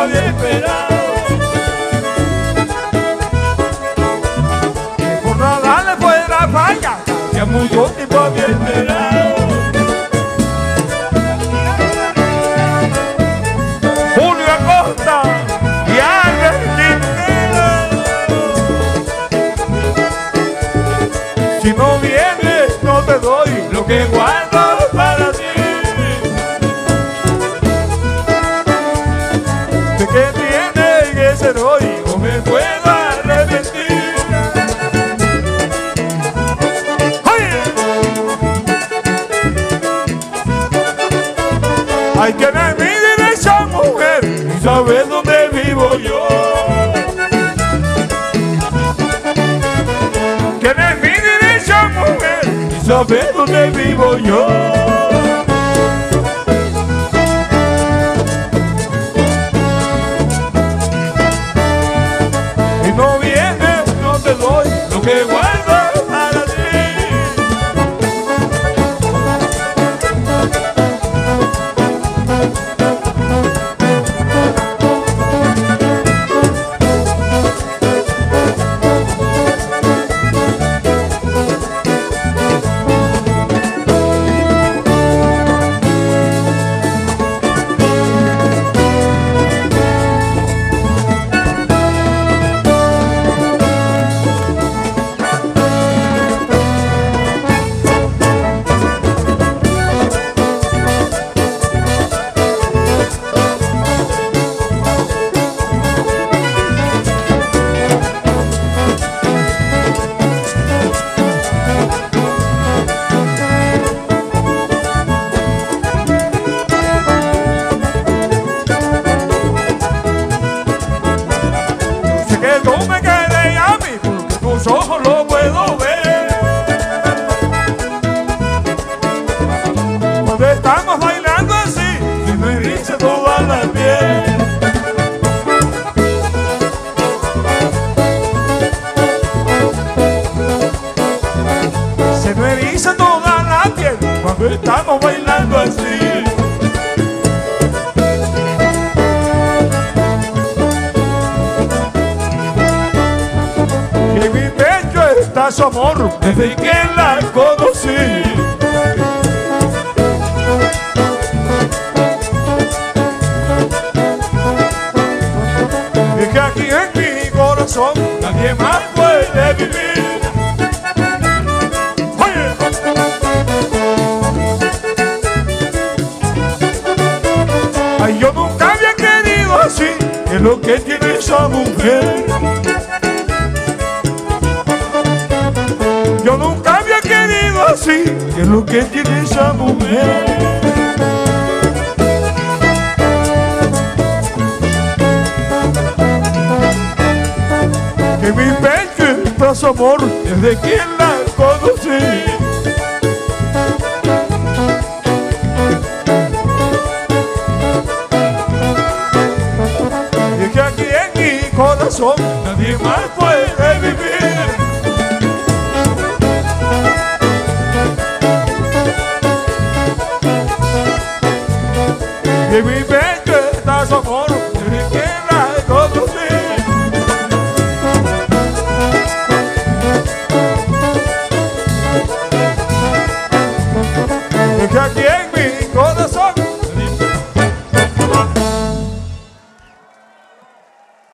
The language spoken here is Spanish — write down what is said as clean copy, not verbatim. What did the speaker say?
había esperado. Que por nada le fuera falla, hacía mucho tiempo había esperado. Julio Acosta y Albert Quintero. Si no vienes no te doy lo que guardo para ti. Sé que tiene que ser hoy, no me puedo arrepentir. Hay que ver mi dirección, mujer, y saber dónde vivo yo. Que ver mi dirección, mujer, y saber dónde vivo yo. Y no vienes, no te doy lo que guardo para ti. No me quedé a mí porque tus ojos lo puedo ver. Cuando estamos bailando así, se me eriza toda la piel. Se me eriza toda la piel cuando estamos bailando así. Está su amor desde que la conocí. Es que aquí en mi corazón nadie más puede vivir. Oye. Ay, yo nunca había querido así, es lo que tiene esa mujer. Yo nunca había querido así, que es lo que tiene esa mujer. Que mi pecho está su amor desde que la conocí. Y es que aquí en mi corazón nadie más puede vivir. Que mi pecho está su amor desde que la conocí. Es que aquí en